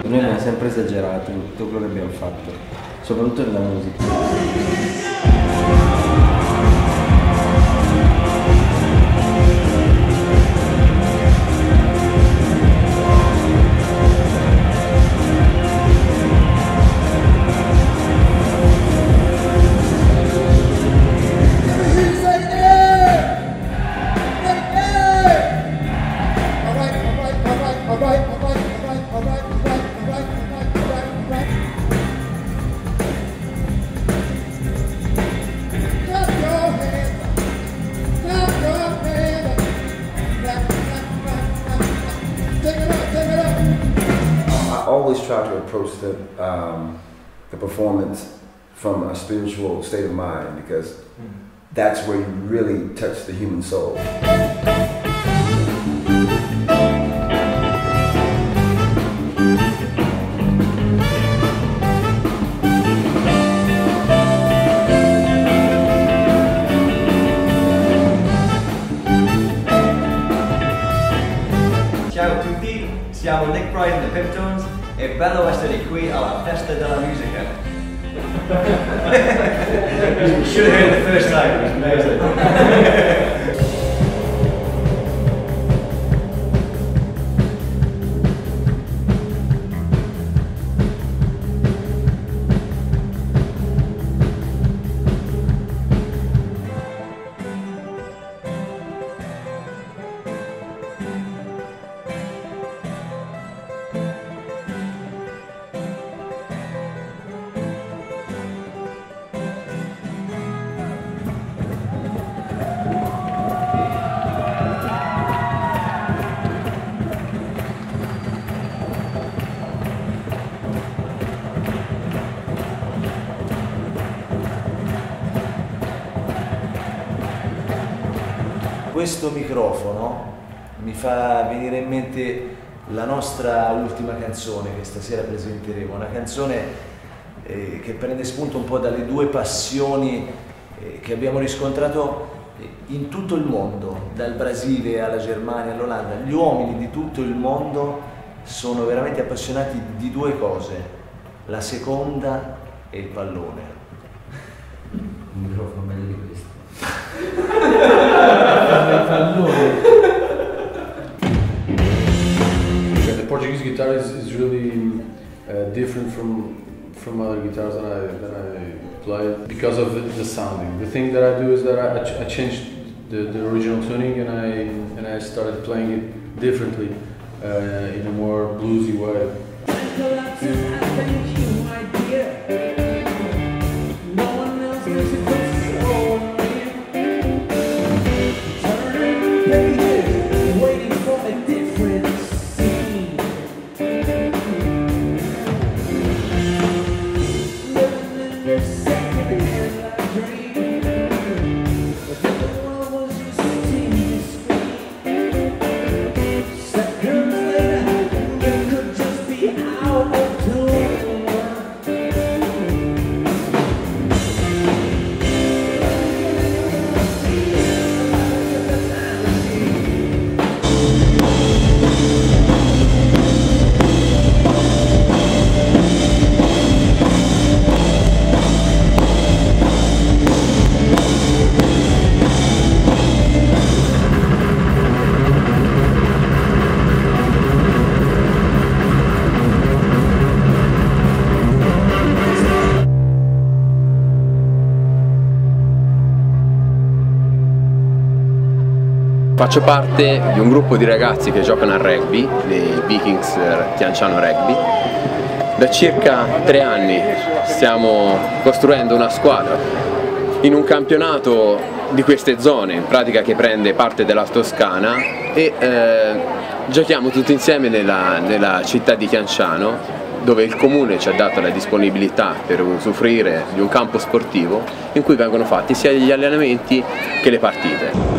Noi abbiamo sempre esagerato in tutto quello che abbiamo fatto, soprattutto nella musica. I always try to approach the performance from a spiritual state of mind, because that's where you really touch the human soul. Ciao a tutti, siamo Nick Pride and the Piptones e bello essere qui alla Festa della Musica. You should have heard it the first time, it was amazing. Questo microfono mi fa venire in mente la nostra ultima canzone che stasera presenteremo, una canzone che prende spunto un po' dalle due passioni che abbiamo riscontrato in tutto il mondo, dal Brasile alla Germania all'Olanda. Gli uomini di tutto il mondo sono veramente appassionati di due cose, la seconda e il pallone. Un microfono meglio di questo. The Portuguese guitar is really different from other guitars that I play because of the sounding. The thing that I do is that I changed the original tuning and I started playing it differently in a more bluesy way. Faccio parte di un gruppo di ragazzi che giocano a rugby, dei Vikings Tianciano Rugby. Da circa 3 anni stiamo costruendo una squadra in un campionato di queste zone, in pratica che prende parte della Toscana, e giochiamo tutti insieme nella città di Chianciano, dove il comune ci ha dato la disponibilità per usufruire di un campo sportivo in cui vengono fatti sia gli allenamenti che le partite.